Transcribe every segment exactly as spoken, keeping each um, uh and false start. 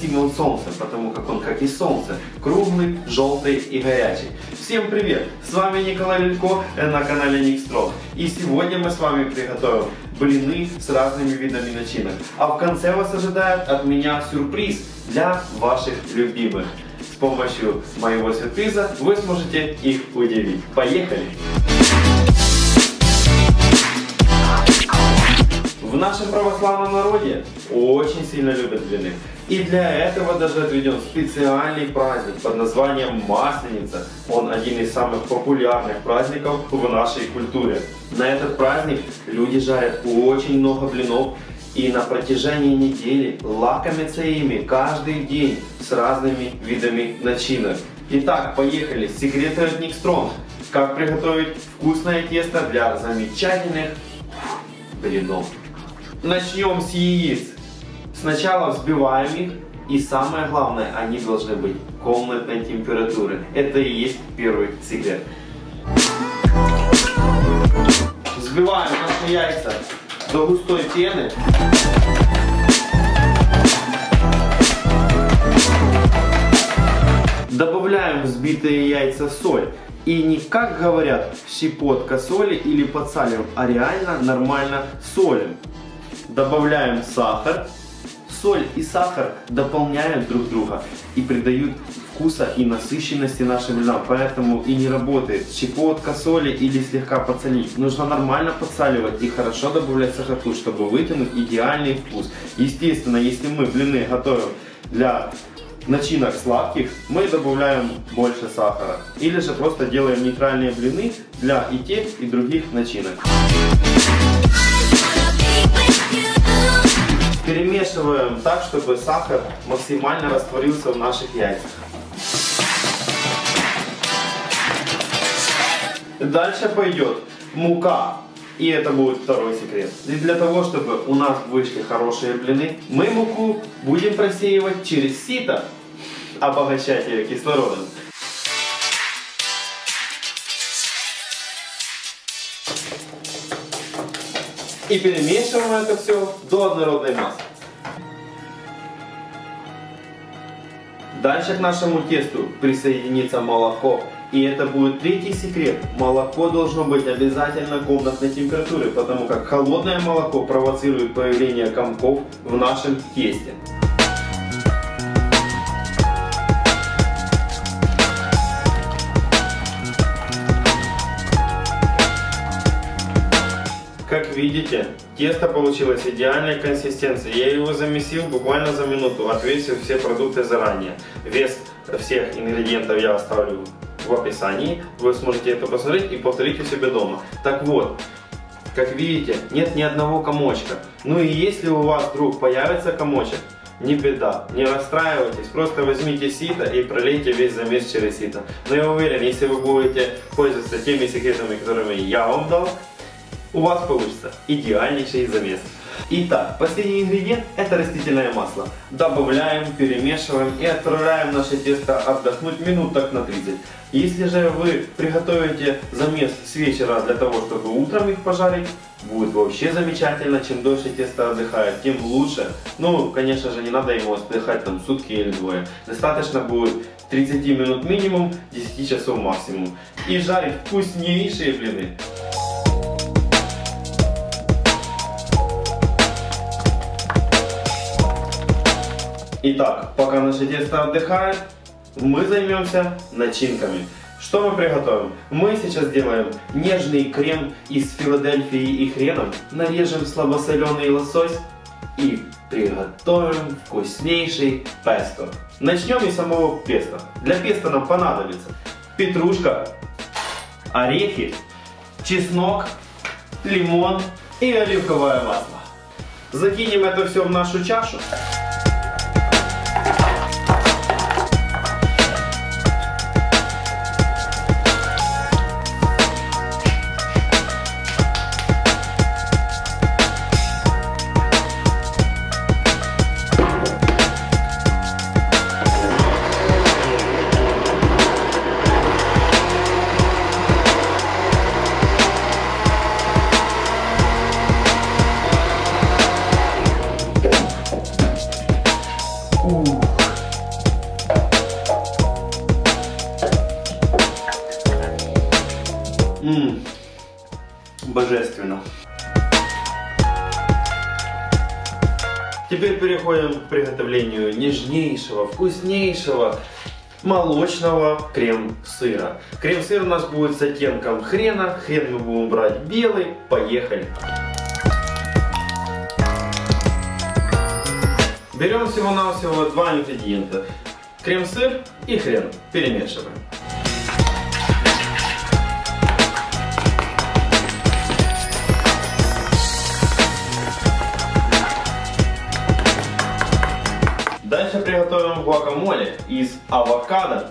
достигнут солнца, потому как он, как и солнце, круглый, желтый и горячий. Всем привет! С вами Николай Лилько на канале Никстрон. И сегодня мы с вами приготовим блины с разными видами начинок. А в конце вас ожидает от меня сюрприз для ваших любимых. С помощью моего сюрприза вы сможете их удивить. Поехали! В нашем православном народе очень сильно любят блины. И для этого даже отведен специальный праздник под названием Масленица. Он один из самых популярных праздников в нашей культуре. На этот праздник люди жарят очень много блинов и на протяжении недели лакомятся ими каждый день с разными видами начинок. Итак, поехали! Секреты от Никстрон. Как приготовить вкусное тесто для замечательных блинов. Начнем с яиц. Сначала взбиваем их, и самое главное, они должны быть комнатной температуры. Это и есть первый секрет. Взбиваем наши яйца до густой пены. Добавляем взбитые яйца соль. И не как говорят щепотка соли или подсалим, а реально нормально солим. Добавляем сахар. Соль и сахар дополняют друг друга и придают вкуса и насыщенности нашим блинам. Поэтому и не работает щепотка соли или слегка подсолить. Нужно нормально подсаливать и хорошо добавлять сахарку, чтобы вытянуть идеальный вкус. Естественно, если мы блины готовим для начинок сладких, мы добавляем больше сахара. Или же просто делаем нейтральные блины для и тех, и других начинок. Перемешиваем так, чтобы сахар максимально растворился в наших яйцах. Дальше пойдет мука. И это будет второй секрет. И для того, чтобы у нас вышли хорошие блины, мы муку будем просеивать через сито, обогащать ее кислородом. И перемешиваем это все до однородной массы. Дальше к нашему тесту присоединится молоко. И это будет третий секрет. Молоко должно быть обязательно комнатной температуры, потому как холодное молоко провоцирует появление комков в нашем тесте. Как видите, тесто получилось идеальной консистенции. Я его замесил буквально за минуту, отвесил все продукты заранее. Вес всех ингредиентов я оставлю в описании. Вы сможете это посмотреть и повторить у себя дома. Так вот, как видите, нет ни одного комочка. Ну и если у вас вдруг появится комочек, не беда, не расстраивайтесь, просто возьмите сито и пролейте весь замес через сито. Но я уверен, если вы будете пользоваться теми секретами, которыми я вам дал, у вас получится идеальнейший замес. Итак, последний ингредиент – это растительное масло. Добавляем, перемешиваем и отправляем наше тесто отдохнуть минут так на тридцать. Если же вы приготовите замес с вечера для того, чтобы утром их пожарить, будет вообще замечательно. Чем дольше тесто отдыхает, тем лучше. Ну, конечно же, не надо ему отдыхать там сутки или двое. Достаточно будет тридцать минут минимум, десять часов максимум. И жарить вкуснейшие блины. Итак, пока наше тесто отдыхает, мы займемся начинками. Что мы приготовим? Мы сейчас делаем нежный крем из Филадельфии и хреном, нарежем слабосоленый лосось и приготовим вкуснейший песто. Начнем из самого песто. Для песто нам понадобится петрушка, орехи, чеснок, лимон и оливковое масло. Закинем это все в нашу чашу. Теперь переходим к приготовлению нежнейшего, вкуснейшего молочного крем-сыра. Крем-сыр у нас будет с оттенком хрена. Хрен мы будем брать белый. Поехали! Берем всего-навсего два ингредиента. Крем-сыр и хрен. Перемешиваем. Дальше приготовим гуакамоле из авокадо.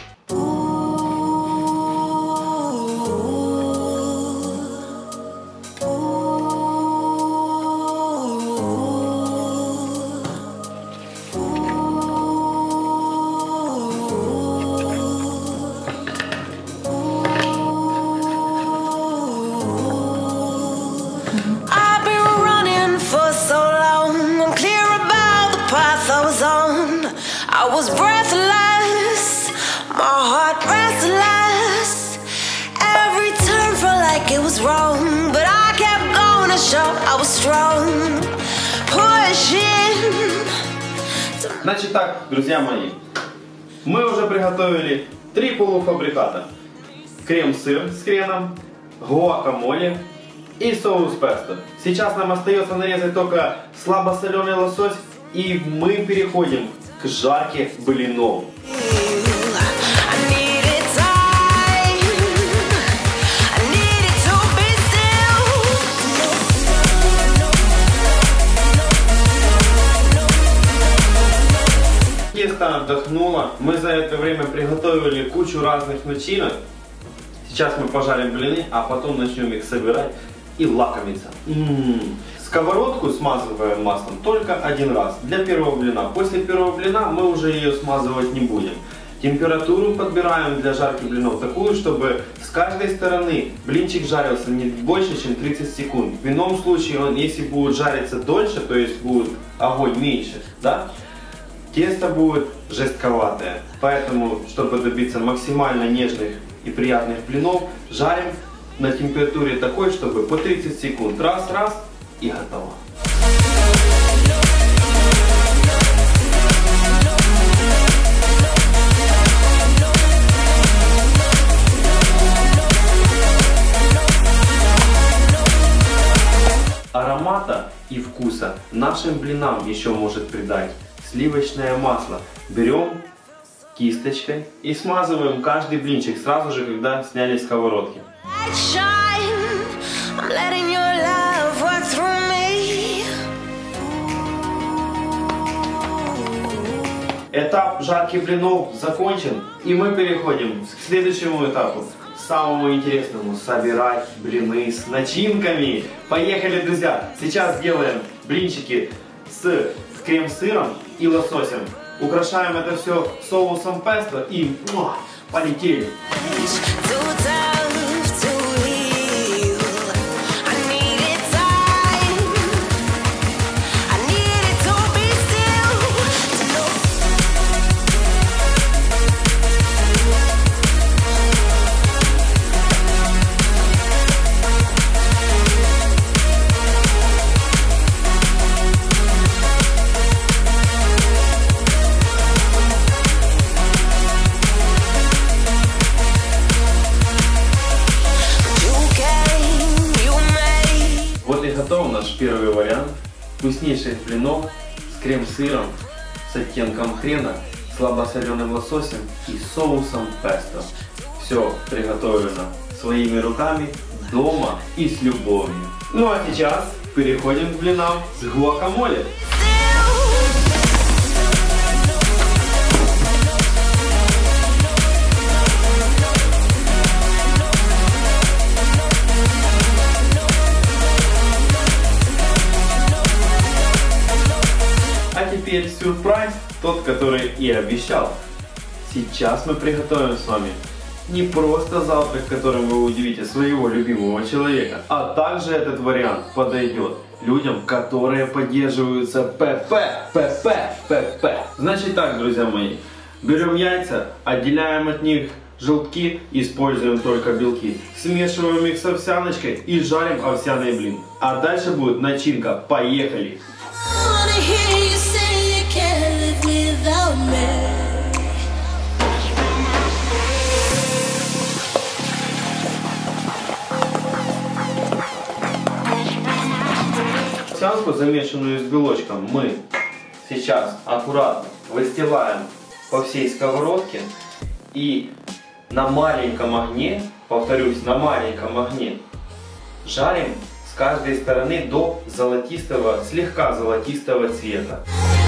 I was breathless, my heart restless. Every turn felt like it was wrong, but I kept going to show I was strong. Pushing. Значит так, друзья мои, мы уже приготовили три полуфабриката. Крем-сыр с хреном, гуакамоле и соус песто. Сейчас нам остается нарезать только слабосоленый лосось, и мы переходим к жарке блинов. Тесто отдохнуло. Мы за это время приготовили кучу разных начинок. Сейчас мы пожарим блины, а потом начнем их собирать и лакомиться. М-м-м. Сковородку смазываем маслом только один раз для первого блина. После первого блина мы уже ее смазывать не будем. Температуру подбираем для жарки блинов такую, чтобы с каждой стороны блинчик жарился не больше, чем тридцать секунд. В ином случае, он, если будет жариться дольше, то есть будет огонь меньше, да, тесто будет жестковатое. Поэтому, чтобы добиться максимально нежных и приятных блинов, жарим на температуре такой, чтобы по тридцать секунд. Раз, раз. И готово. Аромата и вкуса нашим блинам еще может придать сливочное масло. Берем кисточкой и смазываем каждый блинчик сразу же, когда сняли сковородки. Этап жарки блинов закончен, и мы переходим к следующему этапу, самому интересному — собирать блины с начинками. Поехали, друзья! Сейчас делаем блинчики с крем-сыром и лососем. Украшаем это все соусом песто и муа, полетели! Готов наш первый вариант вкуснейших блинов с крем-сыром, с оттенком хрена, слабосоленым лососем и соусом песто. Все приготовлено своими руками, дома и с любовью. Ну а сейчас переходим к блинам с гуакамоле. А теперь сюрприз, тот, который и обещал. Сейчас мы приготовим с вами не просто завтрак, которым вы удивите своего любимого человека, а также этот вариант подойдет людям, которые поддерживаются ПП, ПП, ПП. Значит так, друзья мои, берем яйца, отделяем от них желтки, используем только белки, смешиваем их с овсяночкой и жарим овсяный блин. А дальше будет начинка. Поехали! wanna hear you say you can't live without me. Овсянку, замешанную с белочком, мы сейчас аккуратно выстилаем по всей сковородке и на маленьком огне, повторюсь, на маленьком огне, жарим с каждой стороны до золотистого, слегка золотистого цвета.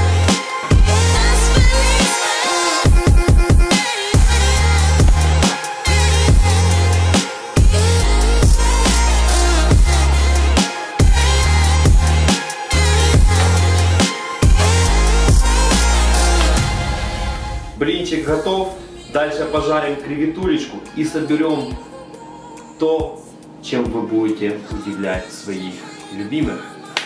Блинчик готов. Дальше пожарим креветулечку и соберем то, чем вы будете удивлять своих любимых.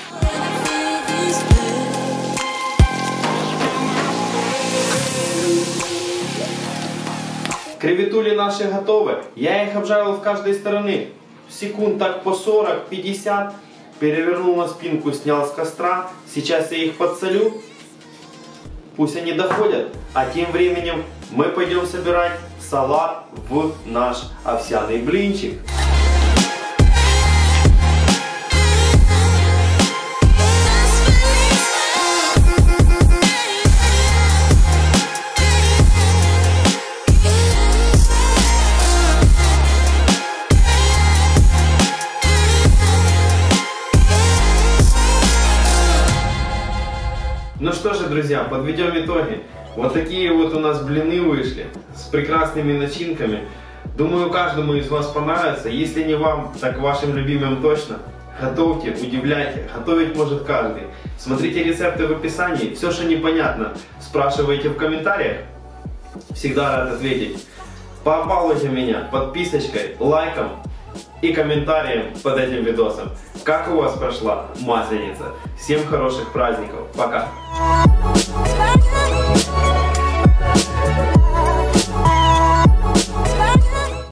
Креветули наши готовы. Я их обжарил с каждой стороны. Секунд так по сорок-пятьдесят. Перевернул на спинку, снял с костра. Сейчас я их подсолю. Пусть они доходят, а тем временем мы пойдем собирать салат в наш овсяный блинчик. Ну что же, друзья, подведем итоги. Вот такие вот у нас блины вышли с прекрасными начинками. Думаю, каждому из вас понравится. Если не вам, так вашим любимым точно. Готовьте, удивляйте. Готовить может каждый. Смотрите рецепты в описании. Все, что непонятно, спрашивайте в комментариях. Всегда рад ответить. Побалуйте меня подписочкой, лайком и комментарием под этим видосом. Как у вас прошла Масленица? Всем хороших праздников. Пока.